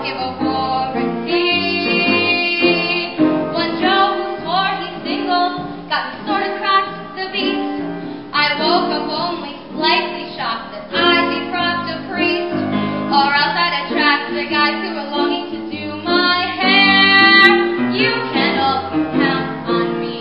give a warranty. One Joe who swore he's single got me sort of cracked the beat. I woke up only slightly shocked that I'd be propped a priest, or else I'd attract the guys who were longing to do my hair. You can also count on me.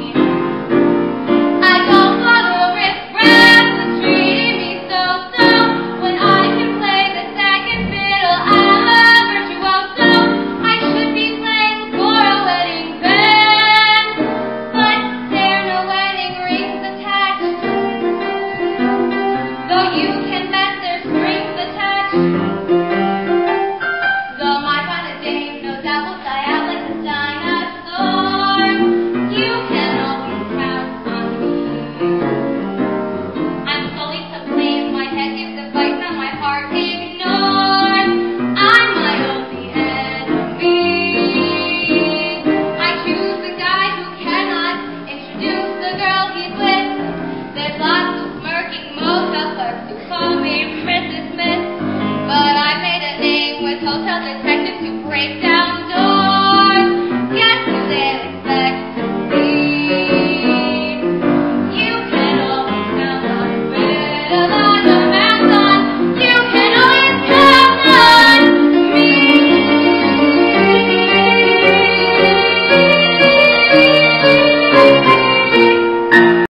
I don't want to risk rats that's treating me so-so. When I can play the second fiddle, I'm a virtuoso. I should be playing for a wedding band, but there are no wedding rings attached. Though you can bet there's strings attached. Though my fine dame knows I will die out like a dinosaur, you can always count on me. I'm solely to blame. My head gives advice and my heart ignores. I'm my only enemy. I choose the guy who cannot introduce the girl he's with. There's lots of smirking motel clerks who call me Mrs. Smith, but I made a name with hotel detectives who break down doors. Guess who's there?